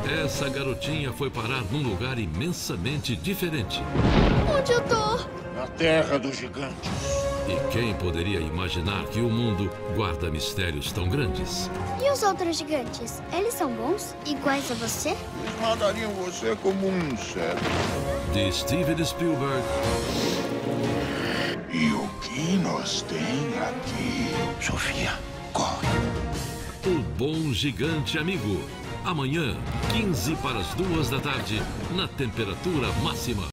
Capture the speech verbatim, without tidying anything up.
Essa garotinha foi parar num lugar imensamente diferente. Onde eu tô? Na Terra dos Gigantes. E quem poderia imaginar que o mundo guarda mistérios tão grandes? E os outros gigantes? Eles são bons? Iguais a você? Eles mandariam você como um inseto. De Steven Spielberg. E o que nós tem aqui? Sofia, corre. O Bom Gigante Amigo. Amanhã, quinze para as duas da tarde, na Temperatura Máxima.